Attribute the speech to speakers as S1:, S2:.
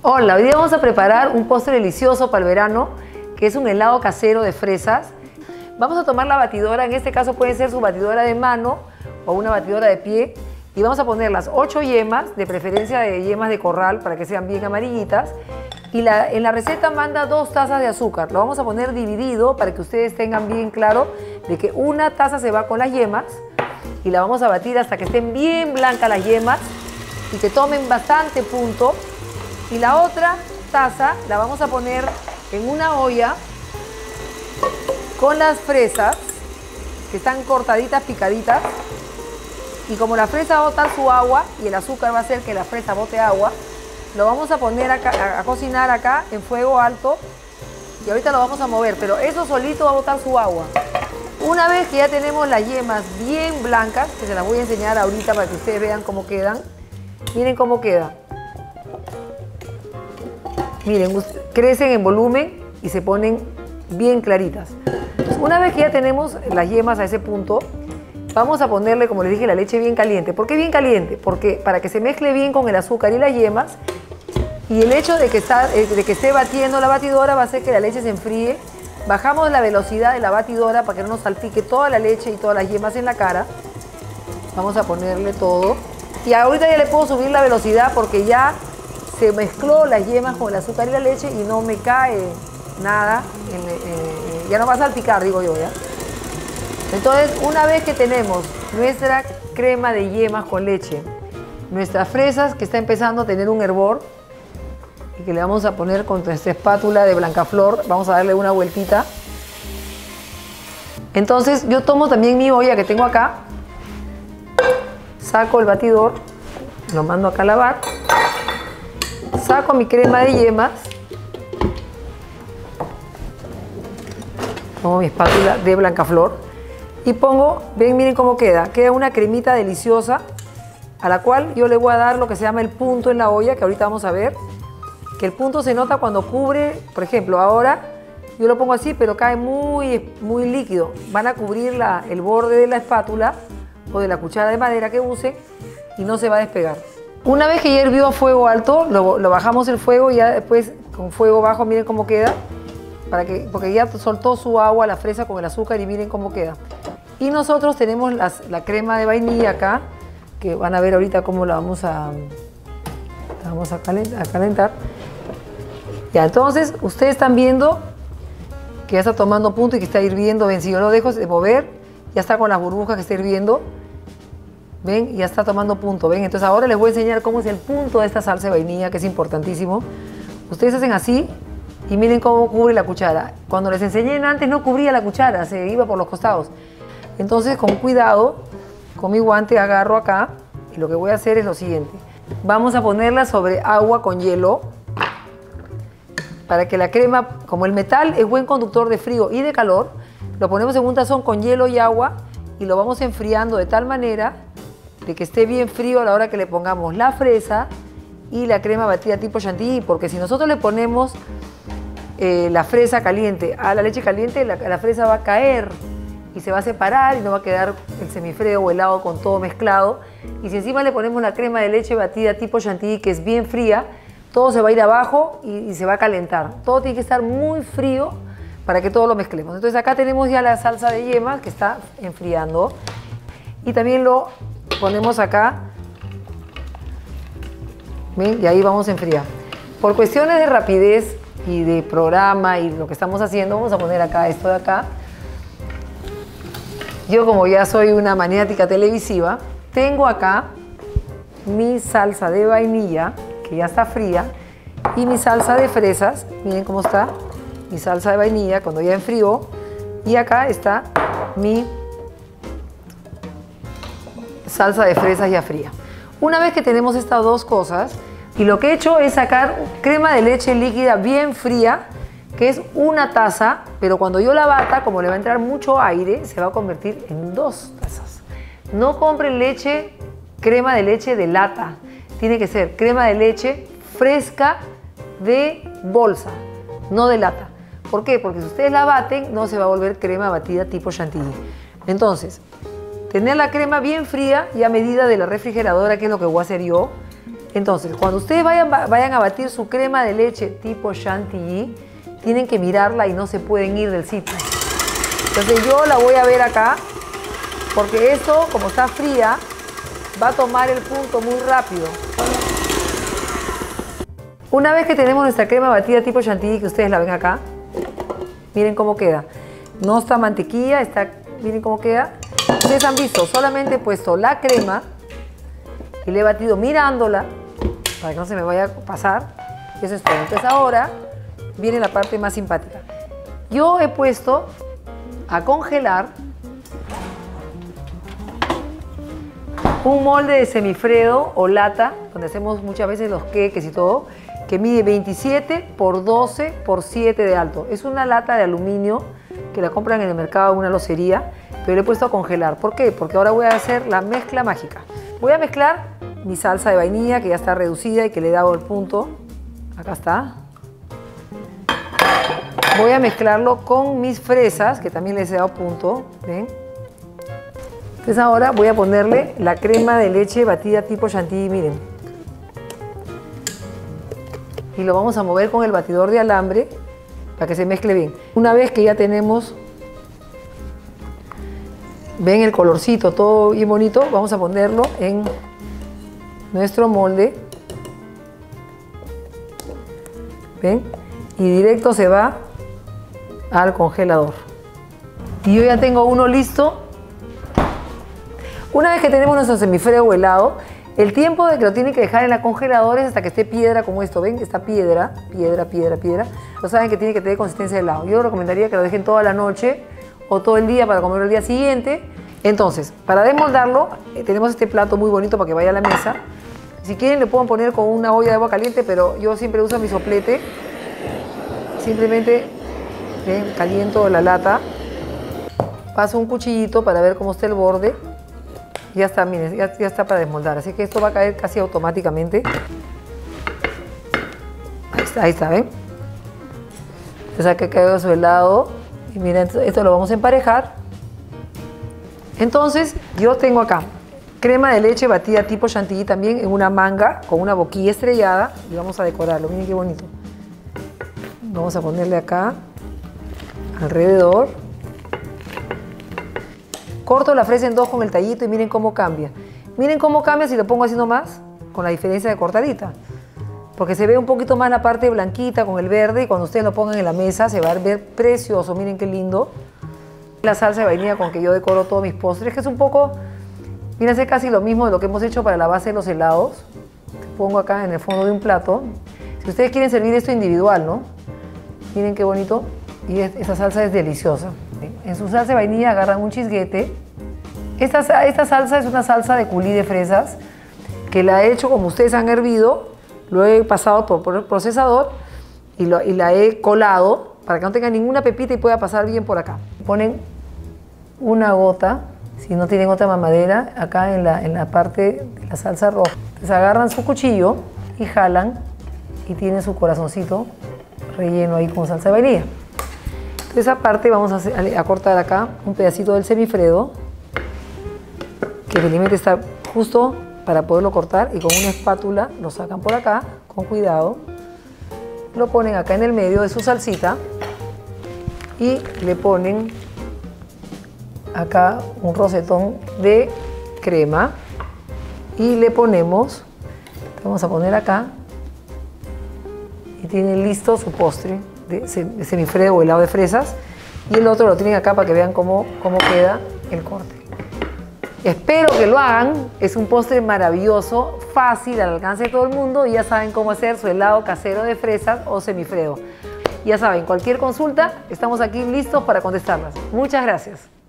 S1: Hola, hoy día vamos a preparar un postre delicioso para el verano, que es un helado casero de fresas. Vamos a tomar la batidora, en este caso puede ser su batidora de mano o una batidora de pie, y vamos a poner las 8 yemas, de preferencia de yemas de corral para que sean bien amarillitas, y en la receta manda 2 tazas de azúcar. Lo vamos a poner dividido para que ustedes tengan bien claro de que una taza se va con las yemas y la vamos a batir hasta que estén bien blancas las yemas y que tomen bastante punto. Y la otra taza la vamos a poner en una olla con las fresas que están cortaditas, picaditas. Y como la fresa va a botar su agua y el azúcar va a hacer que la fresa bote agua, lo vamos a poner a cocinar acá en fuego alto y ahorita lo vamos a mover, pero eso solito va a botar su agua. Una vez que ya tenemos las yemas bien blancas, que se las voy a enseñar ahorita para que ustedes vean cómo quedan, miren cómo queda. Miren, crecen en volumen y se ponen bien claritas. Una vez que ya tenemos las yemas a ese punto, vamos a ponerle, como les dije, la leche bien caliente. ¿Por qué bien caliente? Porque para que se mezcle bien con el azúcar y las yemas, y el hecho de que esté batiendo la batidora va a hacer que la leche se enfríe. Bajamos la velocidad de la batidora para que no nos salpique toda la leche y todas las yemas en la cara. Vamos a ponerle todo. Y ahorita ya le puedo subir la velocidad porque ya se mezcló las yemas con el azúcar y la leche y no me cae nada, ya no va a salpicar, digo yo, ¿ya? Entonces, una vez que tenemos nuestra crema de yemas con leche, nuestras fresas que está empezando a tener un hervor y que le vamos a poner con nuestra espátula de Blancaflor, vamos a darle una vueltita. Entonces, yo tomo también mi olla que tengo acá, saco el batidor, lo mando acá a lavar. Saco mi crema de yemas, pongo mi espátula de Blancaflor y pongo, ven, miren cómo queda. Queda una cremita deliciosa a la cual yo le voy a dar lo que se llama el punto en la olla, que ahorita vamos a ver. Que el punto se nota cuando cubre, por ejemplo, ahora yo lo pongo así, pero cae muy líquido. Van a cubrir el borde de la espátula o de la cuchara de madera que usen y no se va a despegar. Una vez que ya hirvió a fuego alto, lo bajamos el fuego y ya después con fuego bajo miren cómo queda, porque ya soltó su agua la fresa con el azúcar y miren cómo queda. Y nosotros tenemos la crema de vainilla acá, que van a ver ahorita cómo la vamos a calentar. Ya, entonces ustedes están viendo que ya está tomando punto y que está hirviendo. Ven, si yo lo dejo de mover, ya está con las burbujas que está hirviendo. ¿Ven? Ya está tomando punto, ¿ven? Entonces ahora les voy a enseñar cómo es el punto de esta salsa de vainilla, que es importantísimo. Ustedes hacen así y miren cómo cubre la cuchara. Cuando les enseñé antes no cubría la cuchara, se iba por los costados. Entonces con cuidado, con mi guante agarro acá y lo que voy a hacer es lo siguiente. Vamos a ponerla sobre agua con hielo para que la crema, como el metal es buen conductor de frío y de calor, lo ponemos en un tazón con hielo y agua y lo vamos enfriando de tal manera de que esté bien frío a la hora que le pongamos la fresa y la crema batida tipo chantilly, porque si nosotros le ponemos la fresa caliente a la leche caliente, la fresa va a caer y se va a separar y no va a quedar el semifreo o helado con todo mezclado. Y si encima le ponemos la crema de leche batida tipo chantilly, que es bien fría, todo se va a ir abajo y se va a calentar. Todo tiene que estar muy frío para que todo lo mezclemos. Entonces acá tenemos ya la salsa de yemas que está enfriando y también lo ponemos acá, ¿ven? Y ahí vamos a enfriar. Por cuestiones de rapidez y de programa y lo que estamos haciendo, vamos a poner acá esto de acá. Yo, como ya soy una maniática televisiva, tengo acá mi salsa de vainilla, que ya está fría, y mi salsa de fresas, miren cómo está, mi salsa de vainilla cuando ya enfrió, y acá está mi salsa de fresas ya fría. Una vez que tenemos estas dos cosas, y lo que he hecho es sacar crema de leche líquida bien fría, que es una taza, pero cuando yo la bata, como le va a entrar mucho aire, se va a convertir en 2 tazas. No compren crema de leche de lata. Tiene que ser crema de leche fresca de bolsa, no de lata. ¿Por qué? Porque si ustedes la baten, no se va a volver crema batida tipo chantilly. Entonces, tener la crema bien fría y a medida de la refrigeradora, que es lo que voy a hacer yo, Entonces, cuando ustedes vayan a batir su crema de leche tipo chantilly, vayan a batir su crema de leche tipo chantilly, tienen que mirarla y no se pueden ir del sitio. Entonces yo la voy a ver acá, porque esto, como está fría, va a tomar el punto muy rápido. Una vez que tenemos nuestra crema batida tipo chantilly, que ustedes la ven acá, miren cómo queda. No está mantequilla, miren cómo queda. Ustedes han visto, solamente he puesto la crema y le he batido mirándola para que no se me vaya a pasar. Eso es todo. Entonces ahora viene la parte más simpática. Yo he puesto a congelar un molde de semifredo o lata, donde hacemos muchas veces los queques y todo, que mide 27 por 12 por 7 de alto. Es una lata de aluminio que la compran en el mercado en una locería, pero le he puesto a congelar. ¿Por qué? Porque ahora voy a hacer la mezcla mágica. Voy a mezclar mi salsa de vainilla, que ya está reducida y que le he dado el punto. Acá está. Voy a mezclarlo con mis fresas, que también les he dado punto. ¿Ven? Entonces ahora voy a ponerle la crema de leche batida tipo chantilly, miren. Y lo vamos a mover con el batidor de alambre para que se mezcle bien. Una vez que ya tenemos, ven el colorcito, todo bien bonito, vamos a ponerlo en nuestro molde. ¿Ven? Y directo se va al congelador. Y yo ya tengo uno listo. Una vez que tenemos nuestro semifredo helado, el tiempo de que lo tienen que dejar en la congeladora es hasta que esté piedra como esto. ¿Ven? Está piedra. Lo saben que tiene que tener consistencia de helado. Yo recomendaría que lo dejen toda la noche o todo el día para comerlo el día siguiente. Entonces, para desmoldarlo, tenemos este plato muy bonito para que vaya a la mesa. Si quieren le pueden poner con una olla de agua caliente, pero yo siempre uso mi soplete. Simplemente, ¿ven? Caliento la lata. Paso un cuchillito para ver cómo está el borde. Ya está, miren, ya está para desmoldar, así que esto va a caer casi automáticamente. Ahí está, ¿ven? Entonces aquí quedó su helado. Y miren, esto lo vamos a emparejar. Entonces, yo tengo acá crema de leche batida tipo chantilly también en una manga con una boquilla estrellada. Y vamos a decorarlo, miren qué bonito. Vamos a ponerle acá, alrededor. Corto la fresa en dos con el tallito y miren cómo cambia. Miren cómo cambia si lo pongo así nomás, con la diferencia de cortadita. Porque se ve un poquito más la parte blanquita con el verde y cuando ustedes lo pongan en la mesa se va a ver precioso. Miren qué lindo. La salsa de vainilla con que yo decoro todos mis postres, que es un poco, miren, es casi lo mismo de lo que hemos hecho para la base de los helados. Pongo acá en el fondo de un plato. Si ustedes quieren servir esto individual, ¿no? Miren qué bonito. Y esa salsa es deliciosa. En su salsa de vainilla agarran un chisguete. Esta salsa es una salsa de coulis de fresas que la he hecho como ustedes han hervido. Lo he pasado por el procesador y la he colado para que no tenga ninguna pepita y pueda pasar bien por acá. Ponen una gota, si no tienen otra mamadera, acá en la parte de la salsa roja. Entonces agarran su cuchillo y jalan y tienen su corazoncito relleno ahí con salsa de vainilla. Entonces aparte vamos a cortar acá un pedacito del semifredo que felizmente está justo para poderlo cortar y con una espátula lo sacan por acá con cuidado, lo ponen acá en el medio de su salsita y le ponen acá un rosetón de crema y le ponemos, vamos a poner acá y tienen listo su postre de semifredo o helado de fresas y el otro lo tienen acá para que vean cómo queda el corte. Espero que lo hagan, es un postre maravilloso, fácil, al alcance de todo el mundo y ya saben cómo hacer su helado casero de fresas o semifredo. Ya saben, cualquier consulta, estamos aquí listos para contestarlas. Muchas gracias.